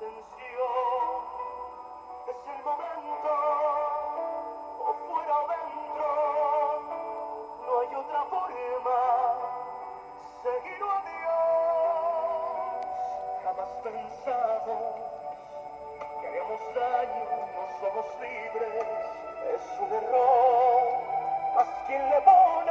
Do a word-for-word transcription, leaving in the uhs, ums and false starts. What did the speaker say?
Atención, es el momento, o fuera o dentro, no hay otra forma, seguir o adiós. Jamás pensamos que haríamos daño, no somos libres, es un error, mas quien le pone